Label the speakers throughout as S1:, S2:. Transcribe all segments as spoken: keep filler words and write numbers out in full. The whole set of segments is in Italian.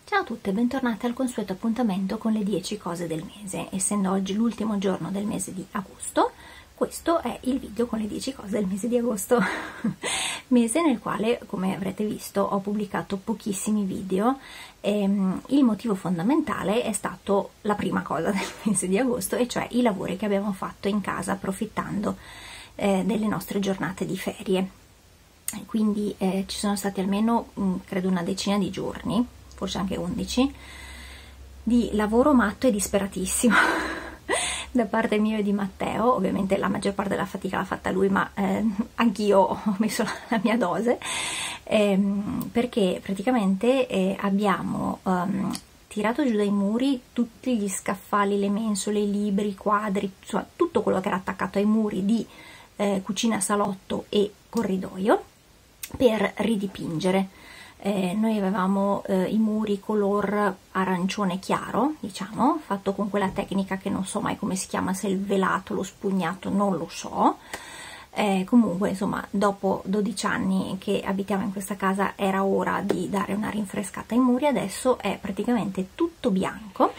S1: Ciao a tutte, bentornate al consueto appuntamento con le dieci cose del mese. Essendo oggi l'ultimo giorno del mese di agosto, questo è il video con le dieci cose del mese di agosto, mese nel quale, come avrete visto, ho pubblicato pochissimi video. Ehm, il motivo fondamentale è stato la prima cosa del mese di agosto, e cioè i lavori che abbiamo fatto in casa approfittando eh, delle nostre giornate di ferie. Quindi eh, ci sono stati almeno, mh, credo, una decina di giorni, forse anche undici, di lavoro matto e disperatissimo da parte mia e di Matteo. Ovviamente la maggior parte della fatica l'ha fatta lui, ma eh, anch'io ho messo la, la mia dose, ehm, perché praticamente eh, abbiamo um, tirato giù dai muri tutti gli scaffali, le mensole, i libri, i quadri, insomma tutto quello che era attaccato ai muri di eh, cucina, salotto e corridoio, per ridipingere. Eh, noi avevamo eh, i muri color arancione chiaro, diciamo, fatto con quella tecnica che non so mai come si chiama, se il velato, lo spugnato, non lo so. Eh, comunque, insomma, dopo dodici anni che abitiamo in questa casa era ora di dare una rinfrescata ai muri. Adesso è praticamente tutto bianco,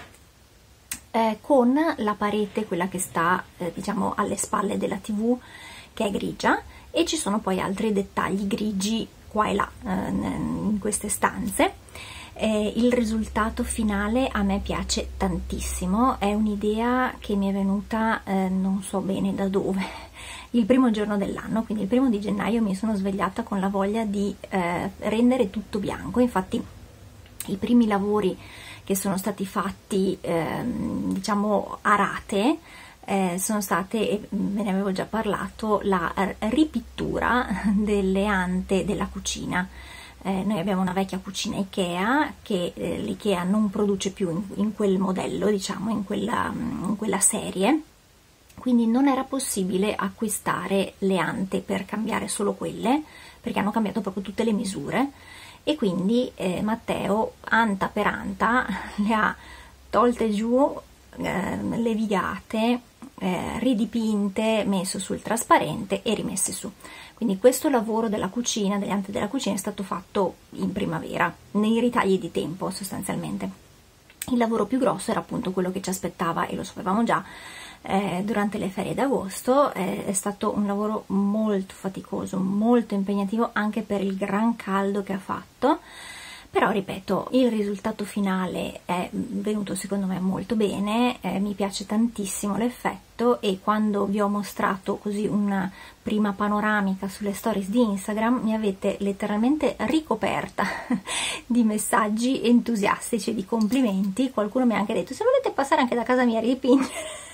S1: eh, con la parete, quella che sta eh, diciamo alle spalle della tivù, che è grigia, e ci sono poi altri dettagli grigi qua e là eh, in queste stanze. Eh, il risultato finale a me piace tantissimo, è un'idea che mi è venuta eh, non so bene da dove, il primo giorno dell'anno, quindi il primo di gennaio mi sono svegliata con la voglia di eh, rendere tutto bianco. Infatti i primi lavori che sono stati fatti eh, diciamo a rate Eh, sono state, e ve ne avevo già parlato, la ripittura delle ante della cucina. Eh, noi abbiamo una vecchia cucina Ikea che eh, l'Ikea non produce più in, in quel modello, diciamo, in quella, in quella serie, quindi non era possibile acquistare le ante per cambiare solo quelle, perché hanno cambiato proprio tutte le misure, e quindi eh, Matteo, anta per anta, le ha tolte giù, eh, levigate, Eh, ridipinte, messo sul trasparente e rimesse su. Quindi questo lavoro della cucina, delle ante della cucina, è stato fatto in primavera, nei ritagli di tempo sostanzialmente. Il lavoro più grosso era appunto quello che ci aspettava, e lo sapevamo già, eh, durante le ferie d'agosto. Eh, è stato un lavoro molto faticoso, molto impegnativo, anche per il gran caldo che ha fatto. Però, ripeto, il risultato finale è venuto secondo me molto bene, eh, mi piace tantissimo l'effetto, e quando vi ho mostrato così una prima panoramica sulle stories di Instagram mi avete letteralmente ricoperta di messaggi entusiastici, di complimenti. Qualcuno mi ha anche detto: se volete passare anche da casa mia a ridipingere,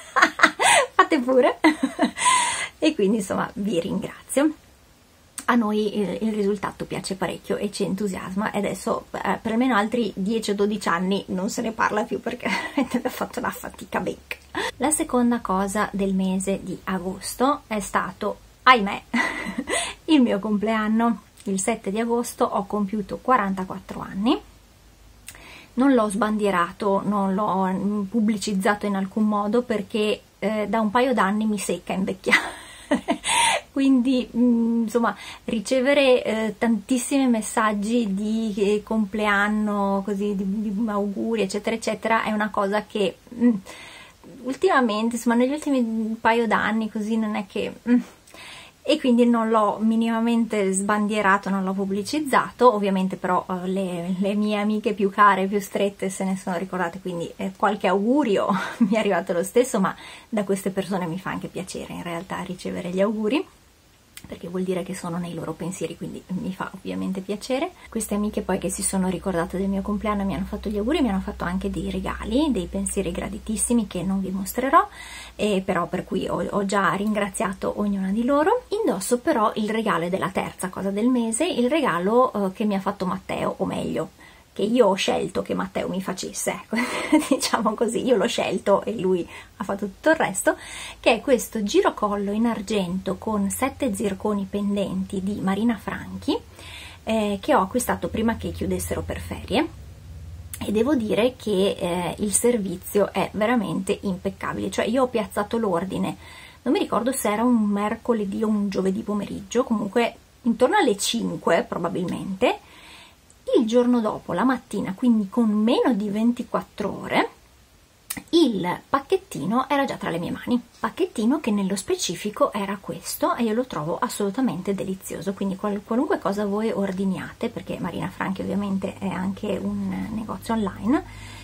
S1: fate pure. E quindi, insomma, vi ringrazio. A noi il, il risultato piace parecchio e ci entusiasma, e adesso eh, per almeno altri dieci o dodici anni non se ne parla più, perché abbiamo fatto una fatica becca. La seconda cosa del mese di agosto è stato, ahimè, il mio compleanno. Il sette di agosto ho compiuto quarantaquattro anni. Non l'ho sbandierato, non l'ho pubblicizzato in alcun modo, perché eh, da un paio d'anni mi secca invecchiare. Quindi mh, insomma, ricevere eh, tantissimi messaggi di eh, compleanno, così, di, di auguri eccetera eccetera, è una cosa che mh, ultimamente, insomma negli ultimi paio d'anni così, non è che mh, e quindi non l'ho minimamente sbandierato, non l'ho pubblicizzato. Ovviamente però eh, le, le mie amiche più care, più strette se ne sono ricordate, quindi eh, qualche augurio mi è arrivato lo stesso, ma da queste persone mi fa anche piacere in realtà ricevere gli auguri, perché vuol dire che sono nei loro pensieri, quindi mi fa ovviamente piacere. Queste amiche poi che si sono ricordate del mio compleanno mi hanno fatto gli auguri, mi hanno fatto anche dei regali, dei pensieri graditissimi che non vi mostrerò, e però per cui ho, ho già ringraziato ognuna di loro. Indosso però il regalo della terza cosa del mese, il regalo eh, che mi ha fatto Matteo, o meglio, che io ho scelto che Matteo mi facesse, ecco, diciamo così, io l'ho scelto e lui ha fatto tutto il resto, che è questo girocollo in argento con sette zirconi pendenti di Marina Franchi, eh, che ho acquistato prima che chiudessero per ferie, e devo dire che eh, il servizio è veramente impeccabile. Cioè, io ho piazzato l'ordine, non mi ricordo se era un mercoledì o un giovedì pomeriggio, comunque intorno alle cinque probabilmente. il giorno dopo, la mattina, quindi con meno di ventiquattro ore, il pacchettino era già tra le mie mani, pacchettino che nello specifico era questo, e io lo trovo assolutamente delizioso. Quindi qual qualunque cosa voi ordiniate, perché Marina Franchi ovviamente è anche un negozio online,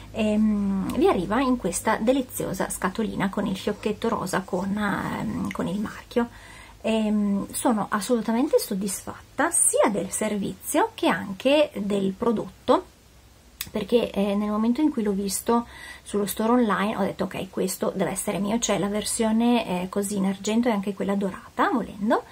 S1: ehm, vi arriva in questa deliziosa scatolina con il fiocchetto rosa con, ehm, con il marchio. Ehm, sono assolutamente soddisfatta sia del servizio che anche del prodotto, perché eh, nel momento in cui l'ho visto sullo store online ho detto ok, questo deve essere mio. C'è la versione eh, così in argento e anche quella dorata, volendo.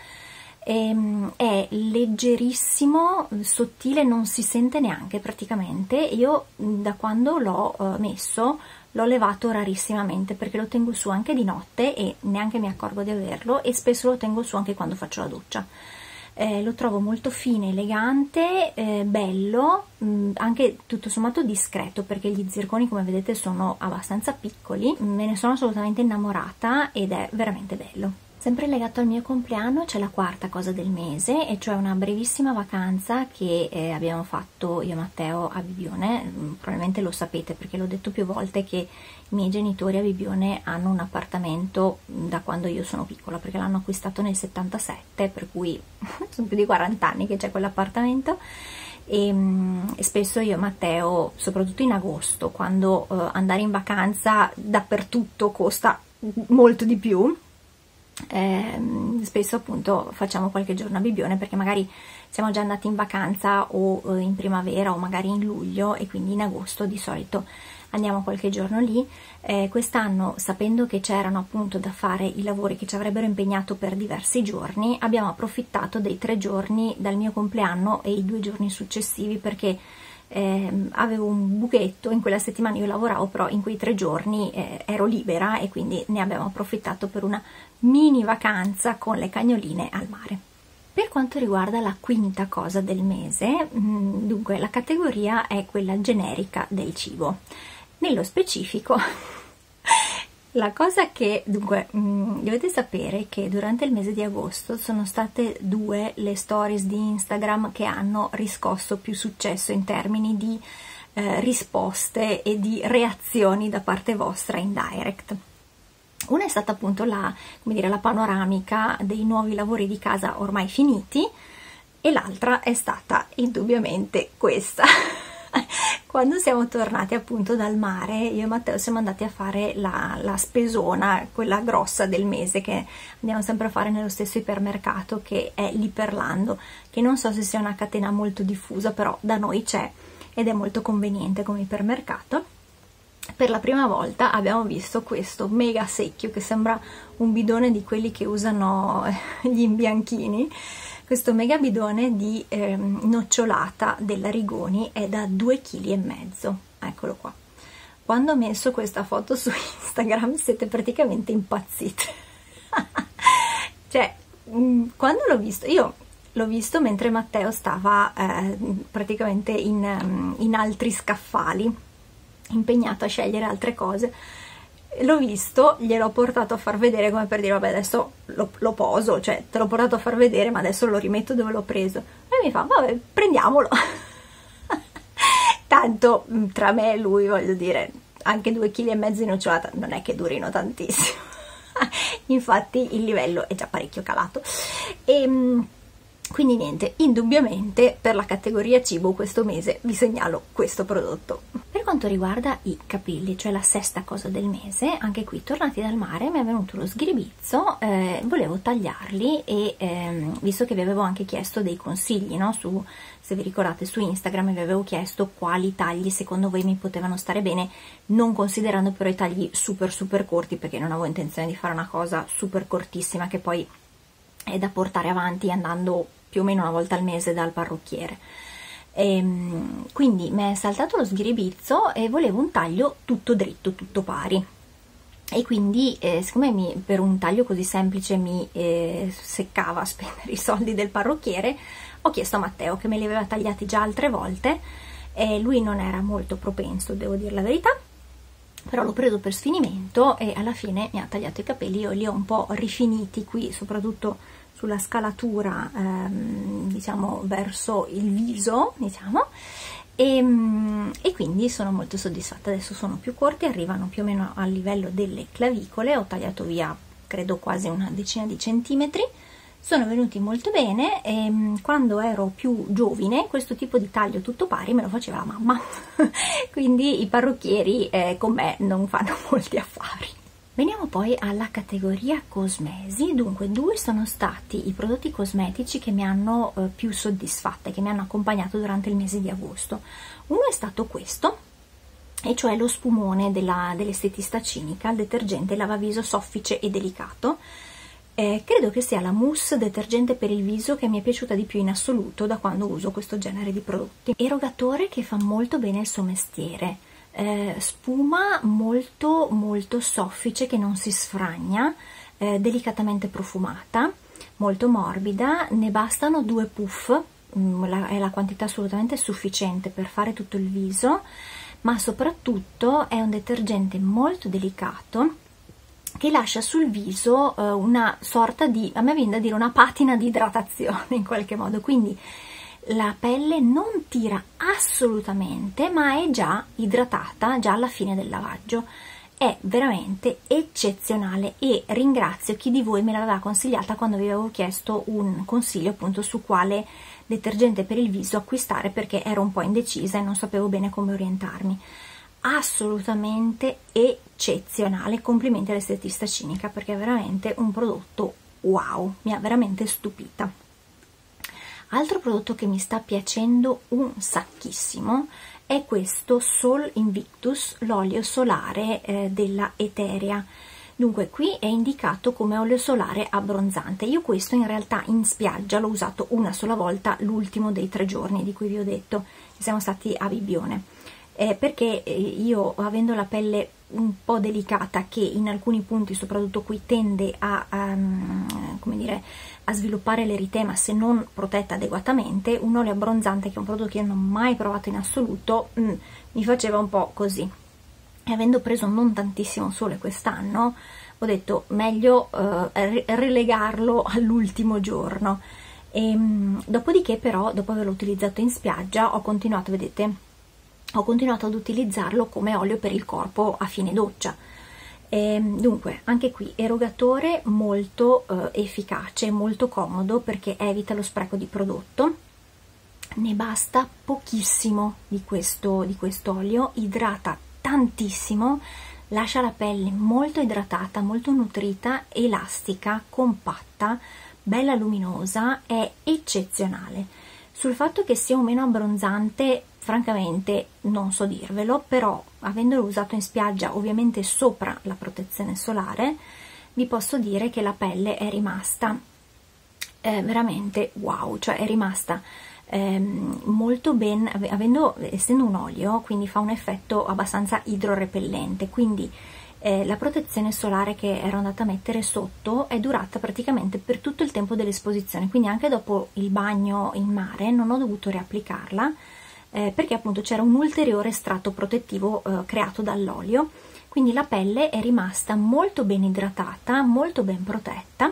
S1: Ehm, è leggerissimo, sottile, non si sente neanche praticamente. Io da quando l'ho eh, messo l'ho levato rarissimamente, perché lo tengo su anche di notte e neanche mi accorgo di averlo, e spesso lo tengo su anche quando faccio la doccia. Eh, lo trovo molto fine, elegante, eh, bello, mh, anche tutto sommato discreto, perché gli zirconi, come vedete, sono abbastanza piccoli. Me ne sono assolutamente innamorata ed è veramente bello. Sempre legato al mio compleanno c'è la quarta cosa del mese, e cioè una brevissima vacanza che eh, abbiamo fatto io e Matteo a Bibbione. Mm, probabilmente lo sapete perché l'ho detto più volte che i miei genitori a Bibbione hanno un appartamento da quando io sono piccola, perché l'hanno acquistato nel settantasette, per cui sono più di quaranta anni che c'è quell'appartamento. E, e spesso io e Matteo, soprattutto in agosto, quando eh, andare in vacanza dappertutto costa molto di più, Eh, spesso appunto facciamo qualche giorno a Bibbione, perché magari siamo già andati in vacanza o eh, in primavera o magari in luglio, e quindi in agosto di solito andiamo qualche giorno lì. Eh, quest'anno, sapendo che c'erano appunto da fare i lavori che ci avrebbero impegnato per diversi giorni, abbiamo approfittato dei tre giorni dal mio compleanno e i due giorni successivi, perché Eh, avevo un buchetto in quella settimana. Io lavoravo, però in quei tre giorni eh, ero libera, e quindi ne abbiamo approfittato per una mini vacanza con le cagnoline al mare. Per quanto riguarda la quinta cosa del mese, mh, dunque la categoria è quella generica del cibo. Nello specifico la cosa che, dunque, mh, dovete sapere che durante il mese di agosto sono state due le stories di Instagram che hanno riscosso più successo in termini di eh, risposte e di reazioni da parte vostra in direct. Una è stata appunto la, come dire, la panoramica dei nuovi lavori di casa ormai finiti, e l'altra è stata indubbiamente questa. Quando siamo tornati appunto dal mare, io e Matteo siamo andati a fare la, la spesona, quella grossa del mese, che andiamo sempre a fare nello stesso ipermercato, che è l'Iperlando, che non so se sia una catena molto diffusa, però da noi c'è ed è molto conveniente come ipermercato. Per la prima volta abbiamo visto questo mega secchio, che sembra un bidone di quelli che usano gli imbianchini. Questo mega bidone di eh, nocciolata della Rigoni è da due virgola cinque chili. Eccolo qua. Quando ho messo questa foto su Instagram siete praticamente impazzite. Cioè, mh, quando l'ho visto, io l'ho visto mentre Matteo stava eh, praticamente in, in altri scaffali, impegnato a scegliere altre cose. L'ho visto, gliel'ho portato a far vedere, come per dire vabbè, adesso lo, lo poso, cioè te l'ho portato a far vedere, ma adesso lo rimetto dove l'ho preso. E mi fa vabbè, prendiamolo. Tanto tra me e lui, voglio dire, anche due chili e mezzo di nocciolata non è che durino tantissimo. Infatti il livello è già parecchio calato. E quindi niente, indubbiamente per la categoria cibo questo mese vi segnalo questo prodotto. Per quanto riguarda i capelli, cioè la sesta cosa del mese, anche qui tornati dal mare mi è venuto lo sghiribizzo, eh, volevo tagliarli, e ehm, visto che vi avevo anche chiesto dei consigli, no? Su, se vi ricordate, su Instagram vi avevo chiesto quali tagli secondo voi mi potevano stare bene, non considerando però i tagli super super corti, perché non avevo intenzione di fare una cosa super cortissima che poi è da portare avanti andando più o meno una volta al mese dal parrucchiere. E quindi mi è saltato lo sghiribizzo e volevo un taglio tutto dritto, tutto pari, e quindi eh, siccome mi, per un taglio così semplice mi eh, seccava spendere i soldi del parrucchiere, ho chiesto a Matteo, che me li aveva tagliati già altre volte, e lui non era molto propenso, devo dire la verità, però l'ho preso per sfinimento e alla fine mi ha tagliato i capelli. Io li ho un po' rifiniti qui, soprattutto sulla scalatura, ehm, diciamo verso il viso, diciamo, e, e quindi sono molto soddisfatta. Adesso sono più corti, arrivano più o meno al livello delle clavicole, ho tagliato via credo quasi una decina di centimetri, sono venuti molto bene. E quando ero più giovane questo tipo di taglio tutto pari me lo faceva la mamma quindi i parrucchieri eh, con me non fanno molti affari. Veniamo poi alla categoria cosmesi. Dunque, due sono stati i prodotti cosmetici che mi hanno eh, più soddisfatta, che mi hanno accompagnato durante il mese di agosto. Uno è stato questo, e cioè lo spumone della, dell'estetista cinica, il detergente lavaviso soffice e delicato. Eh, credo che sia la mousse detergente per il viso che mi è piaciuta di più in assoluto da quando uso questo genere di prodotti. Erogatore che fa molto bene il suo mestiere, eh, spuma molto molto soffice che non si sfragna, eh, delicatamente profumata, molto morbida, ne bastano due puff, mh, la, è la quantità assolutamente sufficiente per fare tutto il viso, ma soprattutto è un detergente molto delicato che lascia sul viso eh, una sorta di, a me viene da dire, una patina di idratazione in qualche modo, quindi la pelle non tira assolutamente, ma è già idratata già alla fine del lavaggio. È veramente eccezionale e ringrazio chi di voi me l'aveva consigliata quando vi avevo chiesto un consiglio appunto su quale detergente per il viso acquistare, perché ero un po' indecisa e non sapevo bene come orientarmi. Assolutamente eccezionale, complimenti all'estetista cinica, perché è veramente un prodotto wow, mi ha veramente stupita. Altro prodotto che mi sta piacendo un sacchissimo è questo Sol Invictus, l'olio solare eh, della Eterea. Dunque qui è indicato come olio solare abbronzante. Io questo in realtà in spiaggia l'ho usato una sola volta, l'ultimo dei tre giorni di cui vi ho detto che siamo stati a Bibbione, eh, perché io, avendo la pelle un po' delicata che in alcuni punti, soprattutto qui, tende a, um, come dire, a sviluppare l'eritema se non protetta adeguatamente, un olio abbronzante, che è un prodotto che io non ho mai provato in assoluto, mm, mi faceva un po' così. E avendo preso non tantissimo sole quest'anno, ho detto meglio eh, relegarlo all'ultimo giorno. E, mh, dopodiché però, dopo averlo utilizzato in spiaggia, ho continuato, vedete, ho continuato ad utilizzarlo come olio per il corpo a fine doccia. E, dunque, anche qui erogatore molto eh, efficace, molto comodo perché evita lo spreco di prodotto. Ne basta pochissimo di questo, di quest'olio, idrata tantissimo, lascia la pelle molto idratata, molto nutrita, elastica, compatta, bella luminosa, è eccezionale. Sul fatto che sia o meno abbronzante, francamente non so dirvelo, però avendolo usato in spiaggia, ovviamente sopra la protezione solare, vi posso dire che la pelle è rimasta eh, veramente wow, cioè è rimasta ehm, molto ben, avendo, essendo un olio, quindi fa un effetto abbastanza idrorepellente, quindi eh, la protezione solare che ero andata a mettere sotto è durata praticamente per tutto il tempo dell'esposizione, quindi anche dopo il bagno in mare non ho dovuto riapplicarla, eh, perché appunto c'era un ulteriore strato protettivo eh, creato dall'olio, quindi la pelle è rimasta molto ben idratata, molto ben protetta,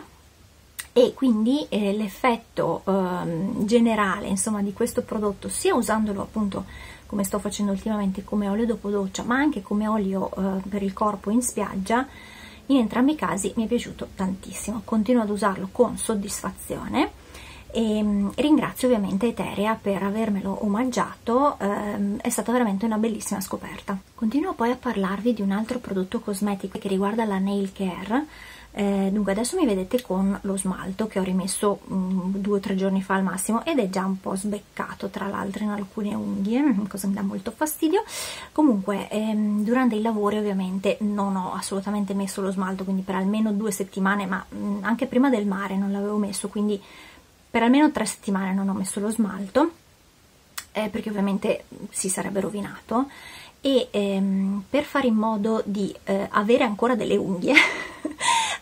S1: e quindi eh, l'effetto eh, generale, insomma, di questo prodotto, sia usandolo appunto come sto facendo ultimamente come olio dopo doccia, ma anche come olio eh, per il corpo in spiaggia, in entrambi i casi mi è piaciuto tantissimo. Continuo ad usarlo con soddisfazione e mh, ringrazio ovviamente Eterea per avermelo omaggiato, ehm, è stata veramente una bellissima scoperta. Continuo poi a parlarvi di un altro prodotto cosmetico che riguarda la nail care. Eh, dunque adesso mi vedete con lo smalto che ho rimesso um, due o tre giorni fa al massimo ed è già un po' sbeccato tra l'altro in alcune unghie, cosa mi dà molto fastidio. Comunque ehm, durante i lavori ovviamente non ho assolutamente messo lo smalto, quindi per almeno due settimane, ma mh, anche prima del mare non l'avevo messo, quindi per almeno tre settimane non ho messo lo smalto, eh, perché ovviamente si sarebbe rovinato. E ehm, per fare in modo di eh, avere ancora delle unghie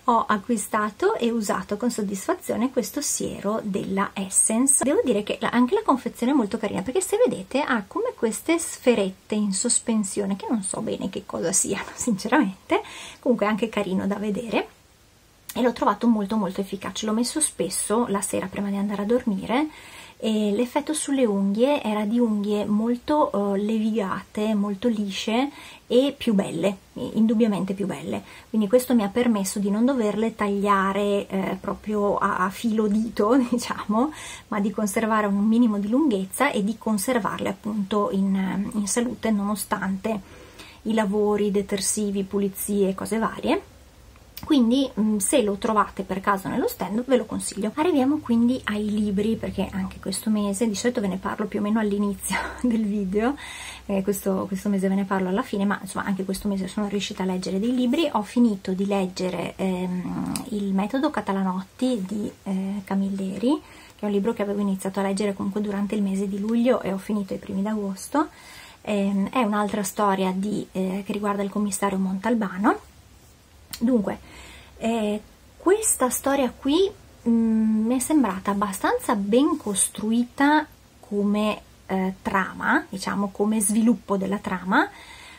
S1: ho acquistato e usato con soddisfazione questo siero della Essence. Devo dire che anche la confezione è molto carina, perché se vedete ha come queste sferette in sospensione che non so bene che cosa siano sinceramente, comunque è anche carino da vedere e l'ho trovato molto molto efficace. L'ho messo spesso la sera prima di andare a dormire e l'effetto sulle unghie era di unghie molto uh, levigate, molto lisce e più belle, indubbiamente più belle, quindi questo mi ha permesso di non doverle tagliare eh, proprio a, a filo dito, diciamo, ma di conservare un minimo di lunghezza e di conservarle appunto in, in salute nonostante i lavori detersivi, pulizie e cose varie. Quindi se lo trovate per caso nello stand ve lo consiglio. Arriviamo quindi ai libri, perché anche questo mese, di solito ve ne parlo più o meno all'inizio del video, eh, questo, questo mese ve ne parlo alla fine, ma insomma anche questo mese sono riuscita a leggere dei libri. Ho finito di leggere ehm, Il metodo Catalanotti di eh, Camilleri, che è un libro che avevo iniziato a leggere comunque durante il mese di luglio e ho finito ai primi d'agosto. Eh, è un'altra storia di, eh, che riguarda il commissario Montalbano. Dunque, eh, questa storia qui mh, mi è sembrata abbastanza ben costruita come eh, trama, diciamo come sviluppo della trama.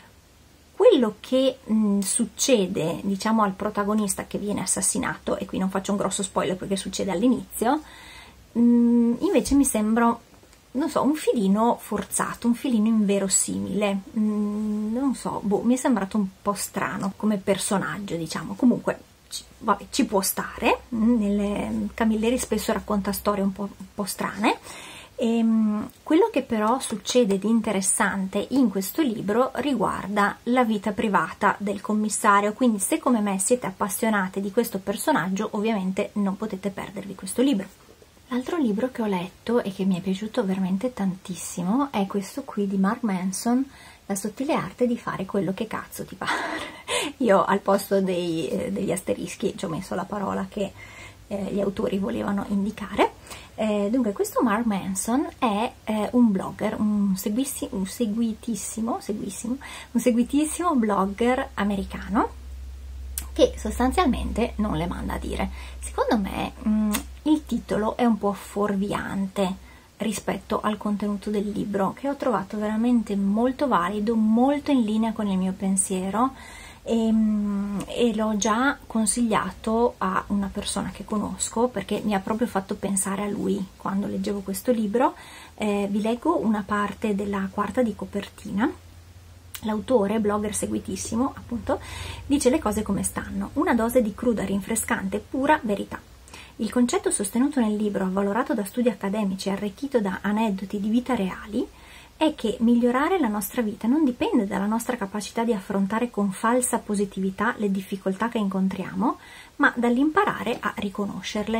S1: Quello che mh, succede, diciamo, al protagonista che viene assassinato, e qui non faccio un grosso spoiler perché succede all'inizio, mh, invece mi sembra, non so, un filino forzato, un filino inverosimile, mm, non so, boh, mi è sembrato un po' strano come personaggio, diciamo. Comunque ci, vabbè, ci può stare, mm, nelle, Camilleri spesso racconta storie un po', un po' strane, e, mm, quello che però succede di interessante in questo libro riguarda la vita privata del commissario, quindi se come me siete appassionate di questo personaggio ovviamente non potete perdervi questo libro. L'altro libro che ho letto e che mi è piaciuto veramente tantissimo è questo qui di Mark Manson, La sottile arte di fare quello che cazzo ti pare. Io al posto dei, eh, degli asterischi ci ho messo la parola che eh, gli autori volevano indicare. Eh, dunque questo Mark Manson è eh, un blogger, un, seguissi, un seguitissimo, seguissimo, un seguitissimo blogger americano che sostanzialmente non le manda a dire. Secondo me mh, il titolo è un po' fuorviante rispetto al contenuto del libro, che ho trovato veramente molto valido, molto in linea con il mio pensiero, e, e l'ho già consigliato a una persona che conosco perché mi ha proprio fatto pensare a lui quando leggevo questo libro. Eh, vi leggo una parte della quarta di copertina. L'autore, blogger seguitissimo, appunto, dice le cose come stanno. Una dose di cruda, rinfrescante, pura verità. Il concetto sostenuto nel libro, avvalorato da studi accademici e arricchito da aneddoti di vita reali, è che migliorare la nostra vita non dipende dalla nostra capacità di affrontare con falsa positività le difficoltà che incontriamo, ma dall'imparare a riconoscerle.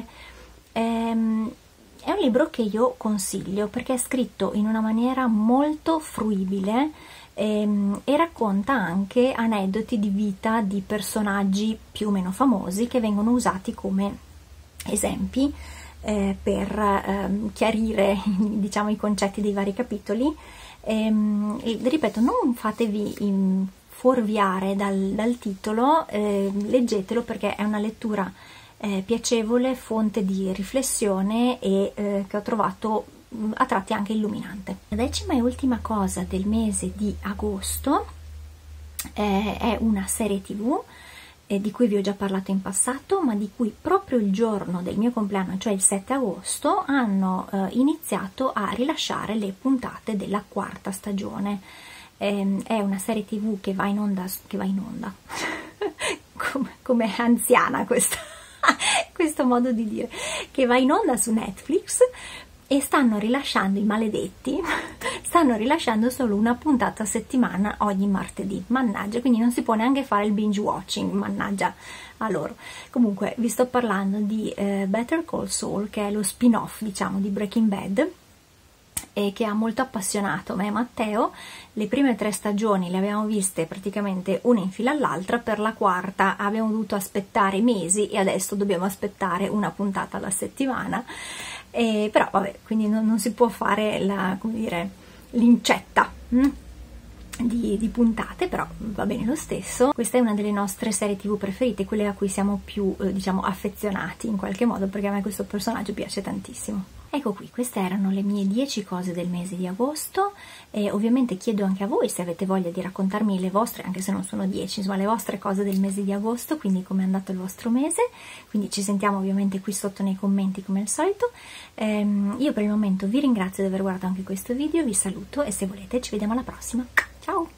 S1: Ehm, è un libro che io consiglio perché è scritto in una maniera molto fruibile e, e racconta anche aneddoti di vita di personaggi più o meno famosi che vengono usati come esempi eh, per eh, chiarire, diciamo, i concetti dei vari capitoli. E, e, ripeto, non fatevi in, fuorviare dal, dal titolo, eh, leggetelo perché è una lettura eh, piacevole, fonte di riflessione e eh, che ho trovato a tratti anche illuminante. La decima e ultima cosa del mese di agosto eh, è una serie tv eh, di cui vi ho già parlato in passato, ma di cui proprio il giorno del mio compleanno, cioè il sette agosto, hanno eh, iniziato a rilasciare le puntate della quarta stagione. Eh, è una serie tv che va in onda, che va in onda, come, come anziana questa, questo modo di dire, che va in onda su Netflix. E stanno rilasciando, i maledetti, stanno rilasciando solo una puntata a settimana ogni martedì, mannaggia, quindi non si può neanche fare il binge watching, mannaggia a loro. Comunque vi sto parlando di eh, Better Call Saul, che è lo spin-off, diciamo, di Breaking Bad, e che ha molto appassionato me e Matteo. Le prime tre stagioni le abbiamo viste praticamente una in fila all'altra, per la quarta abbiamo dovuto aspettare mesi e adesso dobbiamo aspettare una puntata alla settimana. Eh, però vabbè, quindi non, non si può fare la, come dire, l'incetta. hm? Di, di puntate, però va bene lo stesso. Questa è una delle nostre serie tv preferite, quelle a cui siamo più eh, diciamo affezionati in qualche modo, perché a me questo personaggio piace tantissimo. Ecco qui, queste erano le mie dieci cose del mese di agosto, e ovviamente chiedo anche a voi se avete voglia di raccontarmi le vostre, anche se non sono dieci, insomma le vostre cose del mese di agosto, quindi come è andato il vostro mese. Quindi ci sentiamo ovviamente qui sotto nei commenti come al solito. Ehm, io per il momento vi ringrazio di aver guardato anche questo video, vi saluto e se volete ci vediamo alla prossima. Ciao!